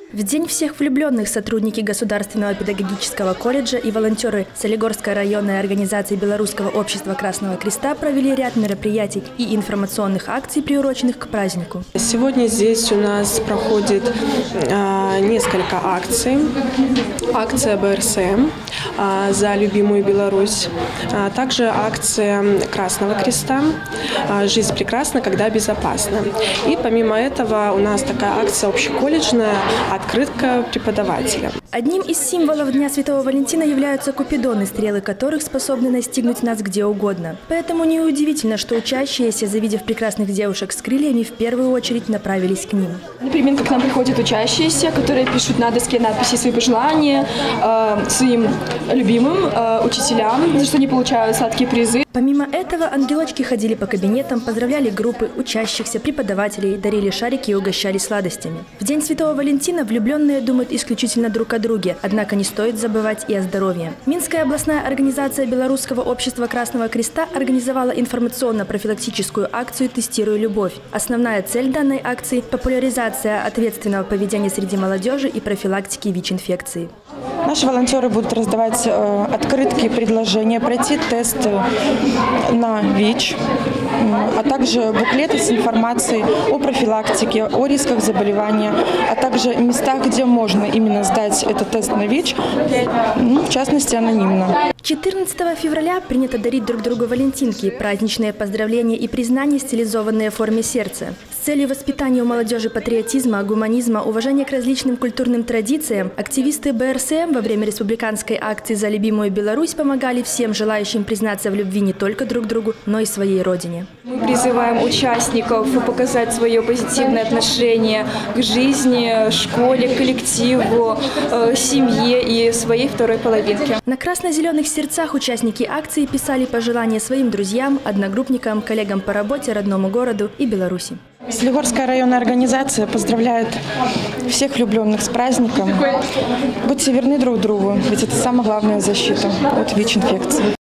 В День всех влюбленных сотрудники Государственного педагогического колледжа и волонтеры Солигорской районной организации Белорусского общества Красного Креста провели ряд мероприятий и информационных акций, приуроченных к празднику. Сегодня здесь у нас проходит несколько акций. Акция БРСМ за любимую Беларусь, также акция Красного Креста «Жизнь прекрасна, когда безопасна». И помимо этого у нас такая акция общеколледжная «Открытка преподавателя». Одним из символов Дня Святого Валентина являются купидоны, стрелы которых способны настигнуть нас где угодно. Поэтому неудивительно, что учащиеся, завидев прекрасных девушек с крыльями, в первую очередь направились к ним. Например, к нам приходят учащиеся, которые пишут на доске надписи свои пожелания своим любимым учителям, за что они получают сладкие призы. Помимо этого, ангелочки ходили по кабинетам, поздравляли группы учащихся, преподавателей, дарили шарики и угощали сладостями. В День Святого Валентина влюбленные думают исключительно друг о друге, однако не стоит забывать и о здоровье. Минская областная организация Белорусского общества Красного Креста организовала информационно-профилактическую акцию «Тестируй любовь». Основная цель данной акции – популяризация ответственного поведения среди молодежи и профилактики ВИЧ-инфекции. Наши волонтеры будут раздавать открытки, предложения, пройти тест на ВИЧ, а также буклеты с информацией о профилактике, о рисках заболевания, а также местах, где можно именно сдать этот тест на ВИЧ, в частности, анонимно. 14 февраля принято дарить друг другу валентинки, праздничные поздравления и признания, стилизованные в форме сердца. С целью воспитания у молодежи патриотизма, гуманизма, уважения к различным культурным традициям, активисты БРСМ во время республиканской акции «За любимую Беларусь» помогали всем желающим признаться в любви не только друг другу, но и своей родине. Мы призываем участников показать свое позитивное отношение к жизни, школе, коллективу, семье и своей второй половинке. На красно-зеленых сердцах участники акции писали пожелания своим друзьям, одногруппникам, коллегам по работе, родному городу и Беларуси. Солигорская районная организация поздравляет всех влюбленных с праздником. Будьте верны друг другу, ведь это самая главная защита от ВИЧ-инфекции.